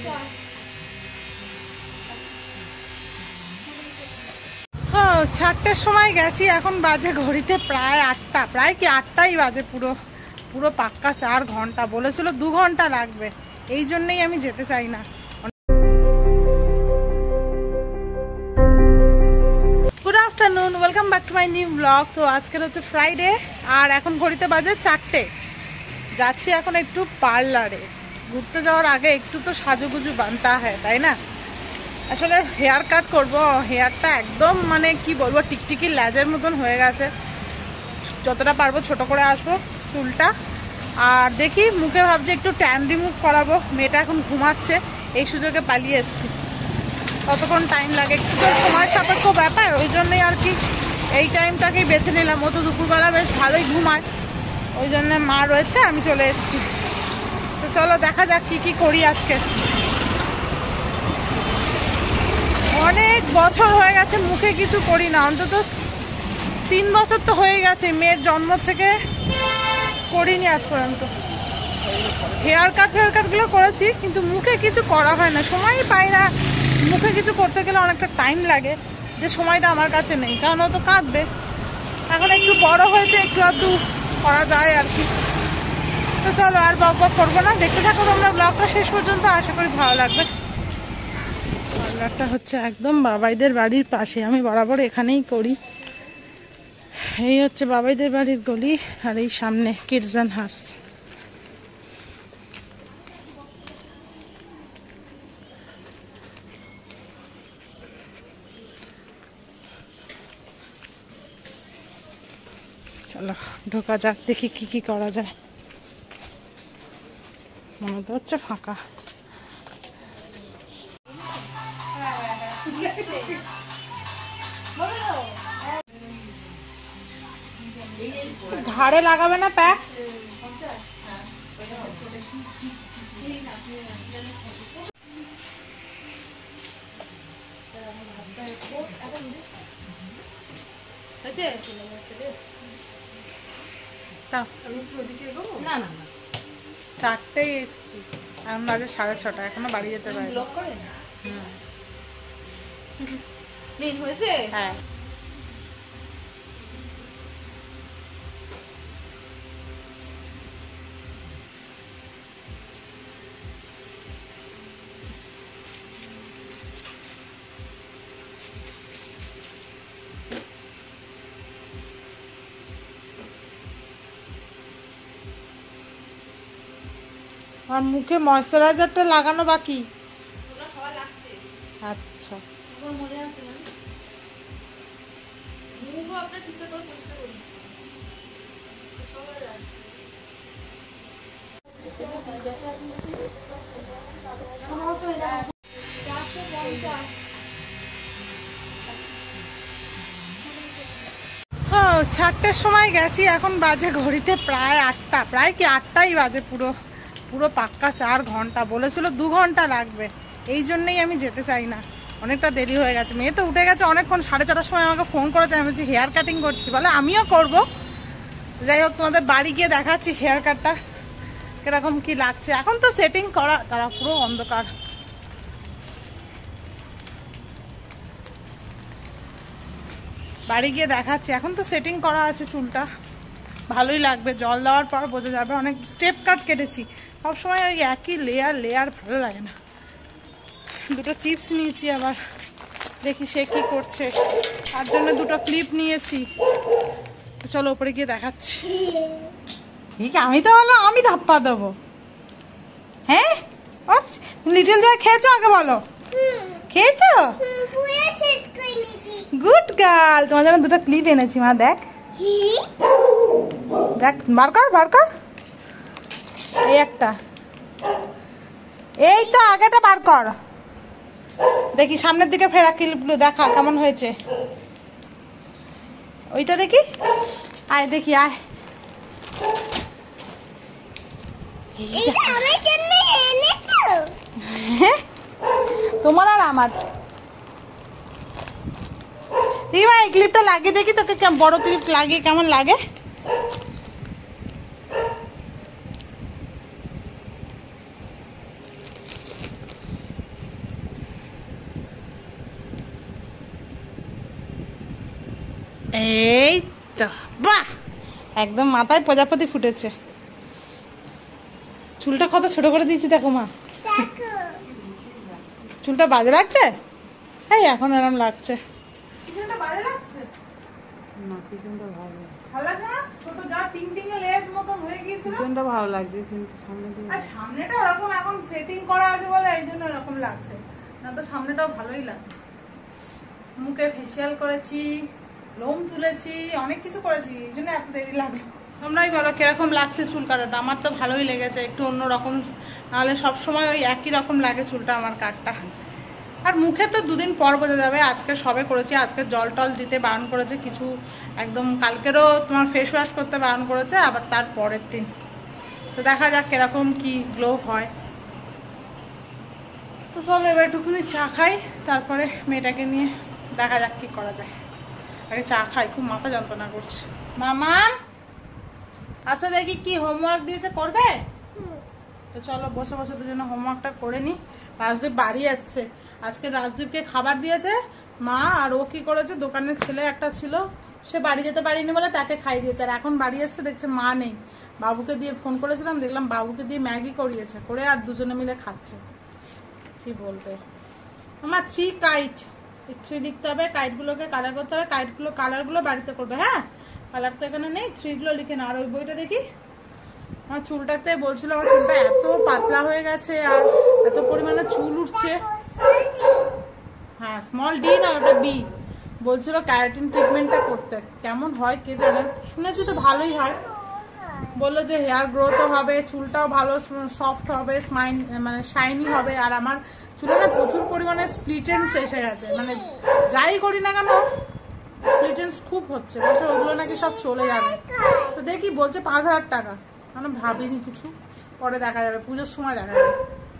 চারটের সময় গেছি, এখন বাজে ঘড়িতে প্রায় 8টা, প্রায় কি 8টাই বাজে। পুরো পুরো পাক্কা 4 ঘন্টা, বলেছিল 2 ঘন্টা লাগবে, এই জন্যই আমি যেতে চাই না। Good afternoon, welcome back to my new blog. তো আজকের হচ্ছে ফ্রাইডে, আর এখন ঘড়িতে বাজে 4টে। যাচ্ছি এখন একটু পার্লারে। ঘুরতে যাওয়ার আগে একটু তো সাজুগুজু বানতা হয়, তাই না? আসলে হেয়ার কাট করবো, হেয়ারটা একদম মানে কি বলবো, টিকটিকি ল্যাজের মতন হয়ে গেছে। যতটা পারবো ছোট করে আসবো চুলটা। আর দেখি, মুখে ভাবছি একটু ট্যান রিমুভ করাবো। মেয়েটা এখন ঘুমাচ্ছে, এই সুযোগে পালিয়ে এসছি। কতক্ষণ টাইম লাগে, একটু তো সময় সাপেক্ষ ব্যাপার, ওই জন্যই আর কি এই টাইমটাকেই বেছে নিলাম। ও তো দুপুরবেলা বেশ ভালোই ঘুমায়, ওই জন্য মা রয়েছে, আমি চলে এসছি। তো চলো দেখা যাক কি কি করি আজকে। অনেক বছর হয়ে গেছে মুখে কিছু করি না, অন্তত 3 বছর তো হয়ে গেছে, মেয়ের জন্ম থেকে করিনি আজ পর্যন্ত। হেয়ার কাট গুলো করেছি, কিন্তু মুখে কিছু করা হয় না, সময়ই পাই না। মুখে কিছু করতে গেলে অনেকটা টাইম লাগে, যে সময়টা আমার কাছে নেই, কারণ ও তো কাঁদবে। এখন একটু বড় হয়েছে, একটু আধটু করা যায় আর কি। তো চলো আর বক বক করবো না, দেখতে থাকো তোমরা ব্লগটা শেষ পর্যন্ত, আশা করি ভালো লাগবে। পার্লারটা হচ্ছে একদম বাবাইদের বাড়ির পাশে, আমি বরাবর এখানেই করি। এই হচ্ছে বাবাইদের বাড়ির গলি, আর এই সামনে কিডজান হাউস। চলো ঢোকা যাক, দেখি কি কি করা যায়। মনে তো হচ্ছে ফাঁকা। ধারে লাগাবে না প্যাক? চারটেই এসছি, এখন বাজে 6:30, এখনো বাড়ি যেতে পারি। হ্যাঁ, আর মুখে ময়শ্চারাইজারটা লাগানো বাকি। আচ্ছা, হ্যাঁ 4টের সময় গেছি, এখন বাজে ঘড়িতে প্রায় 8টা, প্রায় কি 8টাই বাজে। পুরো পুরো পাক্কা 4 ঘন্টা, বলেছিল 2 ঘন্টা লাগবে, এই জন্যই আমি যেতে চাই না। অনেকটা দেরি হয়ে গেছে, মেয়ে তো উঠে গেছে অনেকক্ষণ। 4:30টার সময় আমাকে ফোন করেছে, আমি বলছি হেয়ার কাটিং করছি, বলে আমিও করব। যাই হোক, তোমাদের বাড়ি গিয়ে দেখাচ্ছি হেয়ার কাটটা কিরকম কি লাগছে। এখন তো সেটিং করা, তারা পুরো অন্ধকার। বাড়ি গিয়ে দেখাচ্ছি, এখন তো সেটিং করা আছে চুলটা, ভালোই লাগবে। জল দেওয়ার পর বোঝা যাবে। অনেক স্টেপ কাট কেটেছি, সবসময় ওই একই লেয়ার ভালো লাগে না। 2টো চিপস নিয়েছি, আবার দেখি সে কি করছে, তার জন্য 2টো ক্লিপ নিয়েছি। তো চলো উপরে গিয়ে দেখাচ্ছি। ঠিক, আমি তো বলো আমি ধাপ্পা দেবো। হ্যাঁ, লিটল জয় খেয়েছো? আগে বলো, খেয়েছো? গুড গার্ল, তোমার জন্য 2টো ক্লিপ এনেছি মা। দেখ দেখ, বার কর। এই একটা, এই তো আগেটা বার কর। দেখি সামনের দিকে ফেরা ক্লিপগুলো, দেখা কেমন হয়েছে। ওইটা দেখি, আয় দেখি, আয়। তোমার আর আমার। দেখি ভাই, এই ক্লিপটা লাগিয়ে দেখি তোকে, বড় ক্লিপ লাগিয়ে কেমন লাগে। এই তো বাহ, একদম মাথায় প্রজাপতি ফুটেছে। চুলটা কত ছোট করে দিয়েছি দেখো মা, চুলটা বাজে লাগছে? এই এখন এরম লাগছে, বাজে লাগছে না, পিছনটা ভালো লাগে না, ছোট যা টিং টিং এ লেজ মতন হয়ে গিয়েছিল, পিছনটা ভালো লাগছে, কিন্তু সামনেটা ওরকম এখন সেটিং করা আছে বলে এই জন্য এরকম লাগছে, না তো সামনেটাও ভালোই লাগে। মুখে ফেসিয়াল করেছি, লোম তুলেছি, অনেক কিছু করেছি, এই জন্য এত দেরি লাগলো। তোমরাই বলো কিরকম লাগছে চুল কাটাটা? আমার তো ভালোই লেগেছে, একটু অন্যরকম, নাহলে সবসময় ওই একই রকম লাগে চুলটা আমার কাটটা। আর মুখে তো দুদিন পর বোঝা যাবে, আজকে সবে করেছি, আজকে জল টল দিতে বারণ করেছে কিছু, একদম কালকেরও তোমার ফেস ওয়াশ করতে বারণ করেছে, আবার তার পরের দিন। তো দেখা যাক কিরকম কি গ্লো হয়। তো চলো এবার একটুখানি চা খাই, তারপরে মেয়েটাকে নিয়ে দেখা যাক কি করা যায়। আগে চা খাই, খুব মাথা যন্ত্রণা করছে। মামা আচ্ছা দেখি কি হোমওয়ার্ক দিয়েছে, করবে? তো চলো বসে বসে দুজনে হোমওয়ার্কটা করে নি। রাজদীপ বাড়ি আসছে, আজকে রাজদীপকে খাবার দিয়েছে মা, আর ও কি করেছে, দোকানের ছেলে একটা ছিল, সে বাড়ি যেতে পারিনি বলে তাকে খাই দিয়েছে, আর এখন বাড়ি আসছে দেখছে মা নেই। বাবুকে দিয়ে ফোন করেছিলাম, দেখলাম বাবুকে দিয়ে ম্যাগি করিয়েছে, করে আর দুজনে মিলে খাচ্ছে। কি বলবে আমার থ্রি কাইট, থ্রি লিখতে হবে, কাইট গুলোকে কালার করতে হবে, কালার গুলো বাড়িতে করবে। হ্যাঁ কালার তো এখানে নেই, থ্রি গুলো লিখে না। আর ওই বইটা দেখি, আমার চুলটাতে বলছিল আমার চুলটা এত পাতলা হয়ে গেছে আর এত পরিমাণে চুল উঠছে। হ্যাঁ স্মল ডি না, ওটা বি। বলছিল ক্যারাটিন ট্রিটমেন্টটা করতে, কেমন হয় কে জানে, শুনেছি তো ভালোই হয়। বললো যে হেয়ার গ্রোথও হবে, চুলটাও ভালো সফট হবে, মানে শাইনি হবে। আর আমার চুলে না প্রচুর পরিমাণে স্প্লিট এন্ডস এসে গেছে, মানে যাই করি না কেন স্প্লিট এন্ডস খুব হচ্ছে, বলছে ওগুলো নাকি সব চলে যাবে। তো দেখি বলছে 5,000 টাকা, মানে ভাবিনি কিছু, পরে দেখা যাবে, পুজোর সময় দেখা যাবে।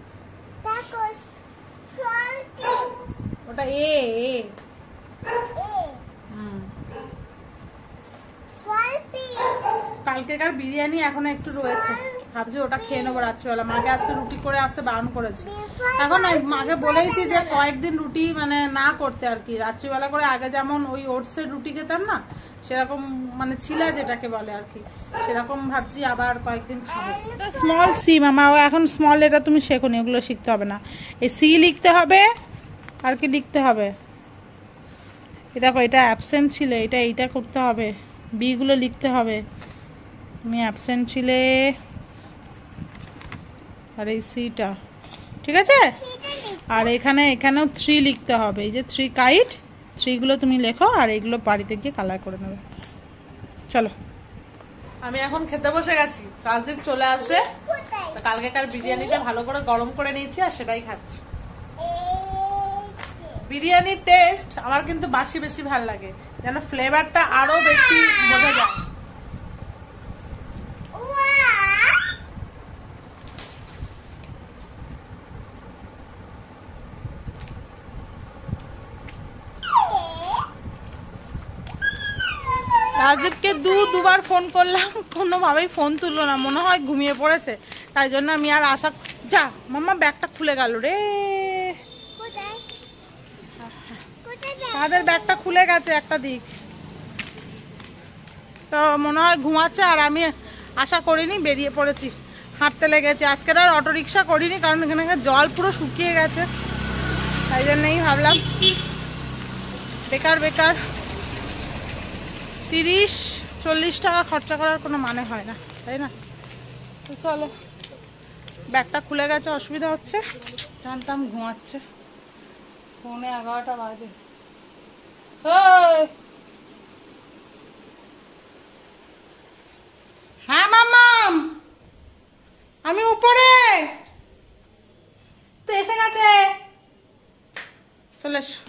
ওটা এ কালকেকার বিরিয়ানি এখনো একটু রয়েছে, ভাবছি ওটা খেয়ে নেবো রাত্রিবেলা। মাকে আজকে রুটি করে আসতে বারণ করেছি, এখন মাকে বলেইছি যে কয়েকদিন রুটি মানে না করতে আর কি, রাত্রিবেলা করে। আগে যেমন ওই ওটসের রুটি খেতাম না, সেরকম মানে ছিলা যেটাকে বলে আর কি, সেরকম ভাবছি আবার কয়েকদিন খাবো। স্মল সি মামা, ও এখন স্মল এটা তুমি শেখোনি, ওগুলো শিখতে হবে না। এই সি লিখতে হবে, আর কি লিখতে হবে, দেখো এটা অ্যাবসেন্ট ছিল, এইটা করতে হবে, বি গুলো লিখতে হবে, তুমি অ্যাবসেন্ট ছিলে, আর এই সিটা ঠিক আছে। আর এখানেও 3 লিখতে হবে, এই যে 3 কাইট, 3 গুলো তুমি লেখো, আর এইগুলো বাড়িতে গিয়ে কালার করে নেবে। চলো আমি এখন খেতে বসে গেছি, রাজদীপ চলে আসবে, কালকেকার বিরিয়ানিটা ভালো করে গরম করে নিয়েছি আর সেটাই খাচ্ছি। বিরিয়ানির টেস্ট আমার কিন্তু বাসি বেশি ভালো লাগে, যেন ফ্লেভারটা আরো বেশি বোঝা যায়। রাজীবকে দুবার ফোন করলাম, কোনোভাবেই ফোন তুললো না, মনে হয় ঘুমিয়ে পড়েছে, তাই জন্য আমি আর আশা। যা মাম্মা ব্যাগটা খুলে গেল রে, তাদের ব্যাগটা খুলে গেছে একটা দিক, তো মনে হয় ঘুমাচ্ছে। আর আমি আশা করিনি, বেরিয়ে পড়েছি, হাঁটতে লেগেছি। আজকের আর অটো রিক্সা করিনি, কারণ এখানে জল পুরো শুকিয়ে গেছে, তাই জন্যই ভাবলাম বেকার 30-40 টাকা খরচা করার কোনো মানে হয় না, তাই না? তো চলো, ব্যাগটা খুলে গেছে, অসুবিধা হচ্ছে, জানতাম ঘুমাচ্ছে, পৌনে 11টা বাজে। হ্যাঁ মাম্মাম আমি উপরে, তো এসে গেছে, চলে এসো।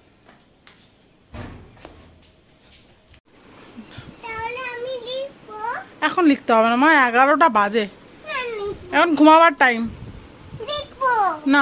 এখন লিখতে হবে না মা, 11টা বাজে, এখন ঘুমাবার টাইম না।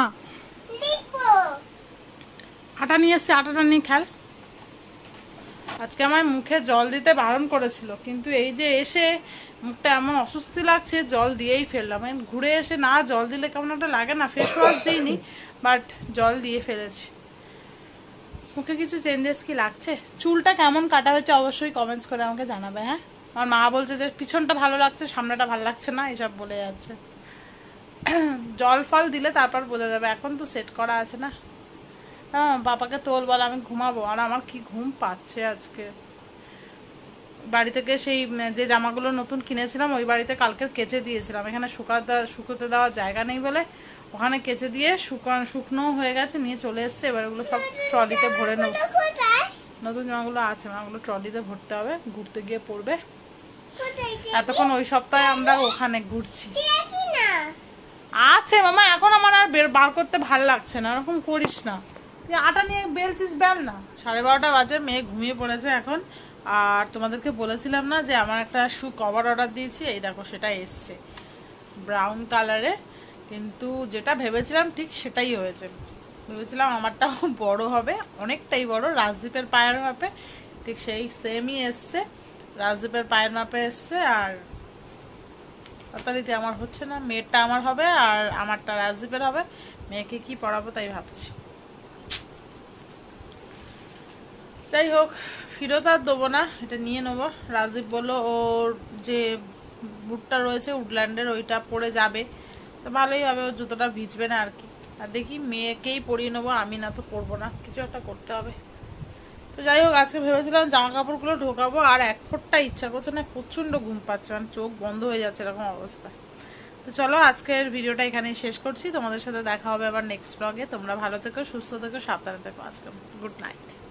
আটা নিয়ে এসছি, আটাটা নিয়ে খেল। আজকে আমার মুখে জল দিতে বারণ করেছিল, কিন্তু এই যে এসে মুখটা এমন অস্বস্তি লাগছে, জল দিয়েই ফেললাম। ঘুরে এসে না জল দিলে কেমন একটা লাগে না, ফেস ওয়াশ দিইনি, বাট জল দিয়ে ফেলেছি। মুখে কিছু চেঞ্জেস কি লাগছে? চুলটা কেমন কাটা হয়েছে অবশ্যই কমেন্টস করে আমাকে জানাবে। হ্যাঁ, আমার মা বলছে যে পিছনটা ভালো লাগছে, সামনেটা ভালো লাগছে না, এসব বলে যাচ্ছে। জল ফল দিলে তারপর বোঝা যাবে, এখন তো সেট করা আছে না। হ্যাঁ, বাবাকে তোল বল, আমি ঘুমাবো। আর আমার কি ঘুম পাচ্ছে আজকে। বাড়ি থেকে সেই যে জামাগুলো নতুন কিনেছিলাম ওই বাড়িতে কালকে কেচে দিয়েছিলাম, এখানে শুকোতে দেওয়ার জায়গা নেই বলে ওখানে কেচে দিয়ে শুকনো হয়ে গেছে, নিয়ে চলে এসছে। এবার ওগুলো সব ট্রলিতে ভরে নেব। নতুন জামাগুলো আছে, ওগুলো ট্রলিতে ভরতে হবে, ঘুরতে গিয়ে পড়বে। এতক্ষণ ওই সপ্তাহে আমরা ওখানে ঘুরছি। আছে মামা, এখন আমার আর বার করতে ভাল লাগছে না, এরকম করিস না। আটা নিয়ে বেলছিস, বেল না। 12:30 বাজে, মেয়ে ঘুমিয়ে পড়েছে এখন। আর তোমাদেরকে বলেছিলাম না যে আমার একটা শু কভার অর্ডার দিয়েছি, এই দেখো সেটা এসছে ব্রাউন কালারে। কিন্তু যেটা ভেবেছিলাম ঠিক সেটাই হয়েছে। ভেবেছিলাম আমারটাও বড় হবে, অনেকটাই বড়, রাজদীপের পায়ের মাপে। ঠিক সেই সেমই এসছে, রাজদীপের পায়ের মাপে এসছে। আর তাড়াতাড়িতে আমার হচ্ছে না, মেয়েরটা আমার হবে আর আমারটা রাজদীপের হবে। মেয়েকে কি পড়াবো তাই ভাবছি। যাই হোক, ফিরত আর দেবো না, এটা নিয়ে নেবো। রাজদীপ বললো ওর যে বুটটা রয়েছে উডল্যান্ডের, ওইটা পরে যাবে, তো ভালোই হবে, ওর জুতোটা ভিজবে না আর কি। আর দেখি মেয়েকেই পরিয়ে নেবো, আমি না তো পরবো না, কিছু একটা করতে হবে। তো যাই হোক, আজকে ভেবেছিলাম জামা কাপড়গুলো ঢোকাবো, আর এক ফোঁটা ইচ্ছা করছে না, প্রচন্ড ঘুম পাচ্ছে, মানে চোখ বন্ধ হয়ে যাচ্ছে এরকম অবস্থা। তো চলো আজকের ভিডিওটা এখানেই শেষ করছি, তোমাদের সাথে দেখা হবে আবার নেক্সট ব্লগে। তোমরা ভালো থেকো, সুস্থ থেকো, সাবধানে থেকো। আজকে গুড নাইট।